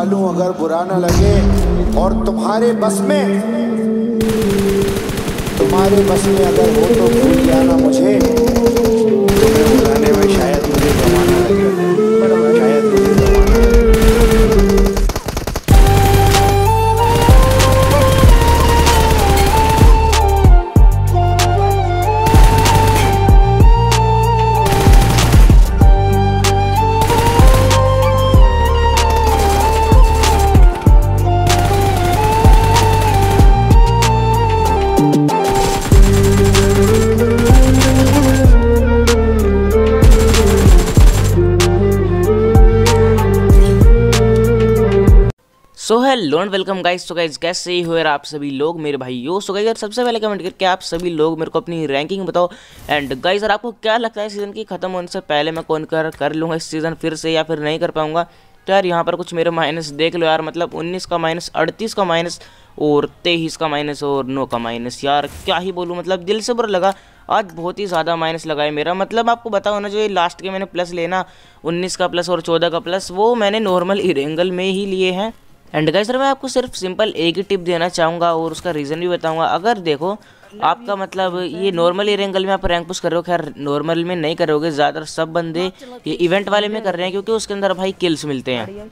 लूं अगर बुरा न लगे, और तुम्हारे बस में अगर हो तो भूल जाना मुझे। तुम्हें बुलाने में शायद मुझे जमाना लगे, शायद मुझे जमाना लगे। So hello and welcome guys. तो गाइस कैसे ही हो यार आप सभी लोग मेरे भाइयों। सो गाइस यार सबसे पहले कमेंट करके आप सभी लोग मेरे को अपनी रैंकिंग बताओ। एंड गाइस यार आपको क्या लगता है सीज़न की ख़त्म होने से पहले मैं कौन कर लूँगा इस सीज़न फिर से, या फिर नहीं कर पाऊँगा। तो यार यहाँ पर कुछ मेरे माइनस देख लो यार, मतलब 19 का माइनस, 38 का माइनस और 23 का माइनस और 9 का माइनस। यार क्या ही बोलूँ, मतलब दिल से बुरा लगा। आज बहुत ही ज़्यादा माइनस लगा है मेरा। मतलब आपको बताओ ना, जो ये लास्ट के मैंने प्लस लेना 19 का प्लस और 14 का प्लस, वो मैंने नॉर्मल इरेंगल में ही लिए हैं। एंड गाइस सर मैं आपको सिर्फ सिंपल एक ही टिप देना चाहूँगा और उसका रीज़न भी बताऊँगा। अगर देखो आपका मतलब ये नॉर्मल एंगल में आप रैंक पुश कर रहे हो, खैर नॉर्मल में नहीं करोगे, ज़्यादातर सब बंदे ये इवेंट वाले में कर रहे हैं क्योंकि उसके अंदर भाई किल्स मिलते हैं।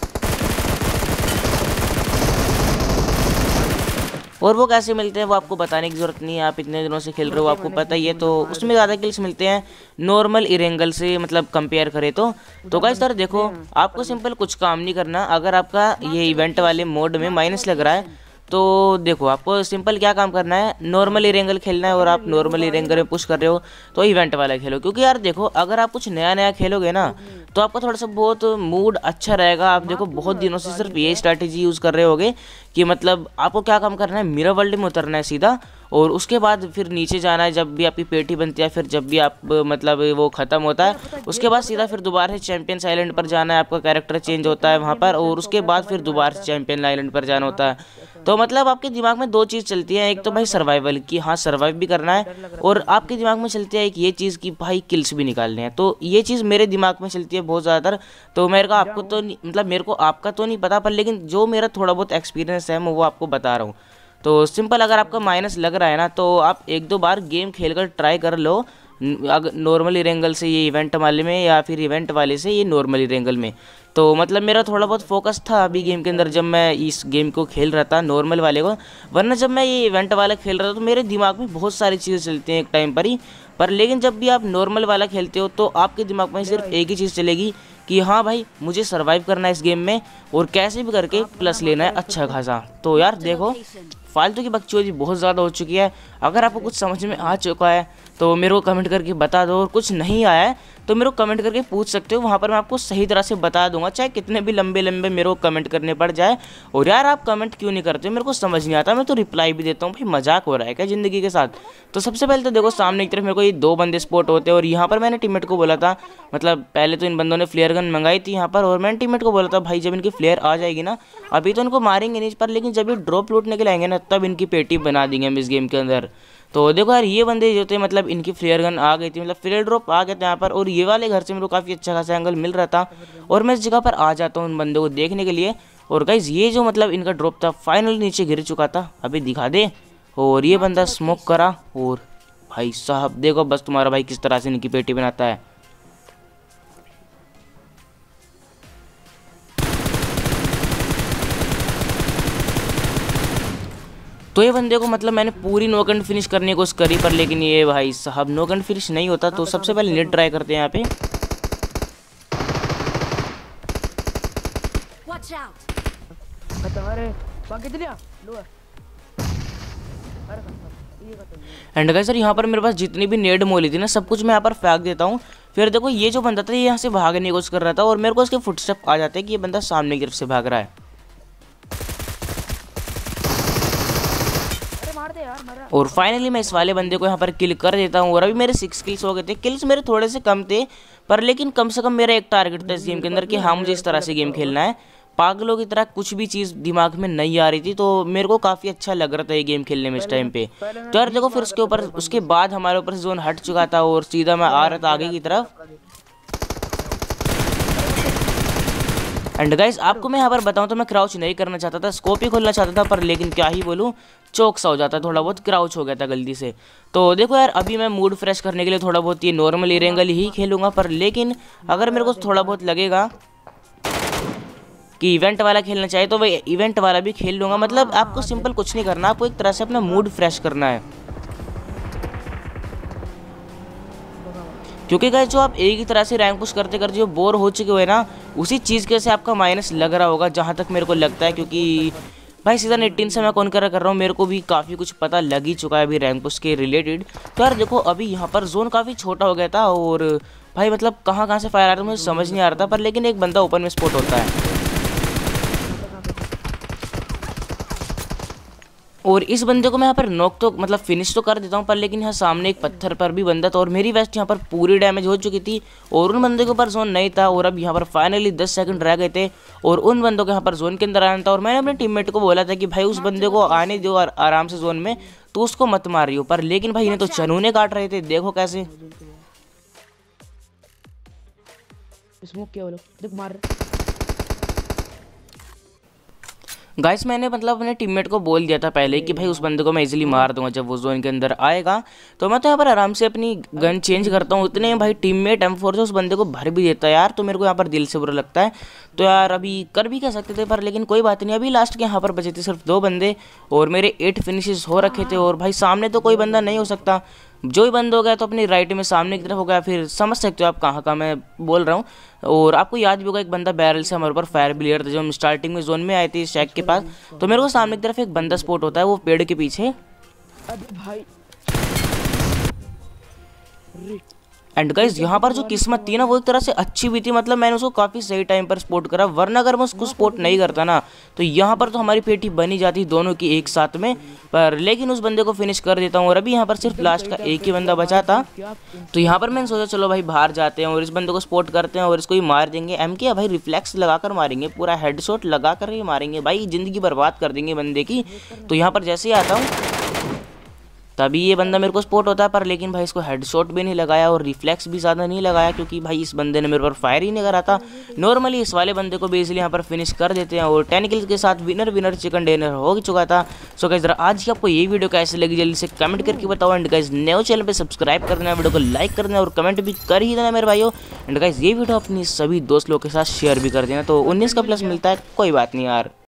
और वो कैसे मिलते हैं वो आपको बताने की ज़रूरत नहीं है, आप इतने दिनों से खेल रहे हो आपको पता ही है। तो उसमें ज़्यादा किल्स मिलते हैं नॉर्मल इरेंगल से, मतलब कंपेयर करें तो गाइस सर देखो आपको सिंपल कुछ काम नहीं करना। अगर आपका ये इवेंट वाले मोड में माइनस लग रहा है तो देखो आपको सिंपल क्या काम करना है, नॉर्मल इरेंगल खेलना है। और आप नॉर्मल इरेंगल में पुश कर रहे हो तो इवेंट वाला खेलो, क्योंकि यार देखो अगर आप कुछ नया खेलोगे ना तो आपका थोड़ा सा बहुत मूड अच्छा रहेगा। आप देखो बहुत दिनों से सिर्फ ये स्ट्रैटेजी यूज़ कर रहे होगे कि मतलब आपको क्या काम करना है, मिरर वर्ल्ड में उतरना है सीधा, और उसके बाद फिर नीचे जाना है जब भी आपकी पेटी बनती है, फिर जब भी आप मतलब वो ख़त्म होता है उसके बाद सीधा फिर दोबारा से चैंपियंस आइलैंड पर जाना है, आपका कैरेक्टर चेंज होता है वहाँ पर, और उसके बाद फिर दोबारा से चैंपियन आइलैंड पर जाना होता है। तो मतलब आपके दिमाग में दो चीज़ चलती है, एक तो भाई सर्वाइवल की, हाँ सर्वाइव भी करना है, और आपके दिमाग में चलती है एक ये चीज़ की भाई किल्स भी निकालने हैं। तो ये चीज़ मेरे दिमाग में चलती है बहुत ज़्यादातर। तो मेरे को आपको तो मतलब मेरे को आपका तो नहीं पता, पर लेकिन जो मेरा थोड़ा बहुत एक्सपीरियंस है मैं वो आपको बता रहा हूँ। तो सिंपल अगर आपका माइनस लग रहा है ना तो आप एक दो बार गेम खेलकर ट्राई कर लो, अगर नॉर्मल इरेंगल से ये इवेंट वाले में या फिर इवेंट वाले से ये नॉर्मल इरेंगल में। तो मतलब मेरा थोड़ा बहुत फोकस था अभी गेम के अंदर जब मैं इस गेम को खेल रहा था नॉर्मल वाले को, वरना जब मैं ये इवेंट वाला खेल रहा था तो मेरे दिमाग में बहुत सारी चीज़ें चलती हैं एक टाइम पर ही। पर लेकिन जब भी आप नॉर्मल वाला खेलते हो तो आपके दिमाग में सिर्फ एक ही चीज़ चलेगी कि हाँ भाई मुझे सर्वाइव करना है इस गेम में और कैसे भी करके प्लस लेना है अच्छा खासा। तो यार देखो फालतू की बकचोदी बहुत ज़्यादा हो चुकी है। अगर आपको कुछ समझ में आ चुका है तो मेरे को कमेंट करके बता दो, और कुछ नहीं आया है तो मेरे को कमेंट करके पूछ सकते हो, वहाँ पर मैं आपको सही तरह से बता दूंगा, चाहे कितने भी लंबे मेरे को कमेंट करने पड़ जाए। और यार आप कमेंट क्यों नहीं करते हो मेरे को समझ नहीं आता, मैं तो रिप्लाई भी देता हूँ। भाई मजाक हो रहा है क्या ज़िंदगी के साथ। तो सबसे पहले तो देखो सामने की तरफ मेरे को ये दो बंदे स्पॉट होते हैं, और यहाँ पर मैंने टीममेट को बोला था, मतलब पहले तो इन बंदों ने फ्लेयर गन मंगाई थी यहाँ पर, और मैंने टीममेट को बोला था भाई जब इनकी फ्लेयर आ जाएगी ना, अभी तो इनको मारेंगे नहीं पर लेकिन जब ये ड्रॉप लूटने के लिए आएंगे ना तब इनकी पेटी बना देंगे हम इस गेम के अंदर। तो देखो यार ये बंदे जो थे मतलब इनकी फ्लेयर गन आ गई थी, मतलब फ्लेयर ड्रॉप आ गया था यहाँ पर, और ये वाले घर से मेरे को काफ़ी अच्छा खासा एंगल मिल रहा था, और मैं इस जगह पर आ जाता हूँ उन बंदों को देखने के लिए। और गाइज ये जो मतलब इनका ड्रॉप था फाइनली नीचे गिर चुका था, अभी दिखा दे। और ये बंदा स्मोक करा, और भाई साहब देखो बस तुम्हारा भाई किस तरह से इनकी पेटी बनाता है। तो ये बंदे को मतलब मैंने पूरी नो गन फिनिश करने की कोशिश करी, पर लेकिन ये भाई साहब नो गन फिनिश नहीं होता। तो सबसे पहले नेट ट्राई करते हैं यहाँ पे। एंड गाइस सर यहाँ पर मेरे पास जितनी भी नेड मोली थी ना सब कुछ मैं यहाँ पर फेंक देता हूँ। फिर देखो ये जो बंदा था ये यहाँ से भागने की कोशिश कर रहा था, और मेरे को उसके फुटस्टेप आ जाते हैं कि ये बंदा सामने की तरफ से भाग रहा है। और फाइनली मैं इस वाले बंदे को यहाँ पर किल कर देता हूँ, और अभी मेरे 6 किल्स हो गए थे। किल्स मेरे थोड़े से कम थे पर लेकिन कम से कम मेरा एक टारगेट था इस गेम के अंदर कि हाँ मुझे इस तरह से गेम खेलना है। पागलों की तरह कुछ भी चीज़ दिमाग में नहीं आ रही थी, तो मेरे को काफ़ी अच्छा लग रहा था ये गेम खेलने में इस टाइम पे। तो यार देखो फिर उसके बाद हमारे ऊपर से जोन हट चुका था और सीधा मैं आ रहा था आगे की तरफ। एंड गाइस आपको मैं यहाँ पर बताऊँ तो मैं क्राउच नहीं करना चाहता था, स्कोप ही खोलना चाहता था, पर लेकिन क्या ही बोलूँ, चौक सा हो जाता, थोड़ा बहुत क्राउच हो गया था गलती से। तो देखो यार, अभी मैं मूड फ्रेश करने के लिए थोड़ा बहुत ये नॉर्मल इरेंगल ही खेलूँगा, पर लेकिन अगर मेरे को थोड़ा बहुत लगेगा कि इवेंट वाला खेलना चाहिए तो वही इवेंट वाला भी खेल लूँगा। मतलब आपको सिंपल कुछ नहीं करना, आपको एक तरह से अपना मूड फ्रेश करना है, क्योंकि गाइस जो आप एक ही तरह से रैंक पुश करते करते जो बोर हो चुके हुए ना, उसी चीज़ के से आपका माइनस लग रहा होगा, जहाँ तक मेरे को लगता है। क्योंकि भाई सीज़न 18 से मैं कॉन्कर कर रहा हूँ, मेरे को भी काफ़ी कुछ पता लग ही चुका है अभी रैंक पुश के रिलेटेड। तो यार देखो, अभी यहाँ पर जोन काफ़ी छोटा हो गया था और भाई मतलब कहाँ कहाँ से फायर आ रहा था मुझे समझ नहीं आ रहा था, पर लेकिन एक बंदा ओपन में स्पॉट होता है और इस बंदे को मैं यहाँ पर नॉक तो मतलब फिनिश तो कर देता हूँ, पर लेकिन यहाँ सामने एक पत्थर पर भी बंदा था और मेरी वेस्ट यहाँ पर पूरी डैमेज हो चुकी थी और उन बंदे के ऊपर जोन नहीं था। और अब यहाँ पर फाइनली 10 सेकंड रह गए थे और उन बंदों को यहाँ पर जोन के अंदर आना था और मैंने अपने टीममेट को बोला था कि भाई उस बंदे को आने दो और आराम से जोन में, तो उसको मत मार रही हो। पर लेकिन भाई इन्हें तो चनूने काट रहे थे, देखो कैसे। स्मोक किया वो लोग, देख मार। गाइस मैंने मतलब अपने टीममेट को बोल दिया था पहले कि भाई उस बंदे को मैं इजीली मार दूंगा जब वो जोन के अंदर आएगा। तो मैं तो यहाँ पर आराम से अपनी गन चेंज करता हूँ, उतने भाई टीममेट M4 से उस बंदे को भर भी देता है यार। तो मेरे को यहाँ पर दिल से बुरा लगता है। तो यार अभी कर भी कह सकते थे, पर लेकिन कोई बात नहीं। अभी लास्ट के यहाँ पर बचे थे सिर्फ 2 बंदे और मेरे 8 फिनिशेस हो रखे थे और भाई सामने तो कोई बंदा नहीं हो सकता, जो ही बंद हो गया तो अपनी राइट में सामने की तरफ हो गया। फिर समझ सकते हो आप कहाँ का मैं बोल रहा हूँ। और आपको याद भी होगा एक बंदा बैरल से हमारे ऊपर फायर भी ले रहा था, जब हम स्टार्टिंग में जोन में आए थे शैक के पास। तो मेरे को सामने की तरफ एक बंदा स्पॉट होता है, वो पेड़ के पीछे। अबे भाई एंड गाइस यहाँ पर जो किस्मत थी ना, वो एक तरह से अच्छी भी थी। मतलब मैंने उसको काफ़ी सही टाइम पर स्पॉट करा, वरना अगर मैं उसको स्पॉट नहीं करता ना तो यहाँ पर तो हमारी पेटी बनी जाती दोनों की एक साथ में। पर लेकिन उस बंदे को फिनिश कर देता हूँ और अभी यहाँ पर सिर्फ लास्ट का एक ही बंदा बचा था। तो यहाँ पर मैंने सोचा चलो भाई बाहर जाते हैं और इस बंदे को स्पॉट करते हैं और इसको ही मार देंगे। MK भाई रिफ्लेक्स लगाकर मारेंगे, पूरा हेडशॉट लगाकर ही मारेंगे भाई, ज़िंदगी बर्बाद कर देंगे बंदे की। तो यहाँ पर जैसे ही आता हूँ तभी ये बंदा मेरे को स्पॉट होता है, पर लेकिन भाई इसको हेडशॉट भी नहीं लगाया और रिफ्लेक्स भी ज़्यादा नहीं लगाया, क्योंकि भाई इस बंदे ने मेरे पर फायर ही नहीं करा था। नॉर्मली इस वाले बंदे को भी इसलिए यहाँ पर फिनिश कर देते हैं और 10 किल्स के साथ विनर चिकन डिनर हो चुका था। सो गाइस जरा आज की आपको ये वीडियो कैसे लगी जल्दी से कमेंट करके बताओ। एंड गाइस नए चैनल पर सब्सक्राइब कर देना, वीडियो को लाइक कर देना और कमेंट भी कर ही देना मेरे भाइयों। एंड गाइस ये वीडियो अपनी सभी दोस्त लोगों के साथ शेयर भी कर देना। तो 19 का प्लस मिलता है, कोई बात नहीं यार।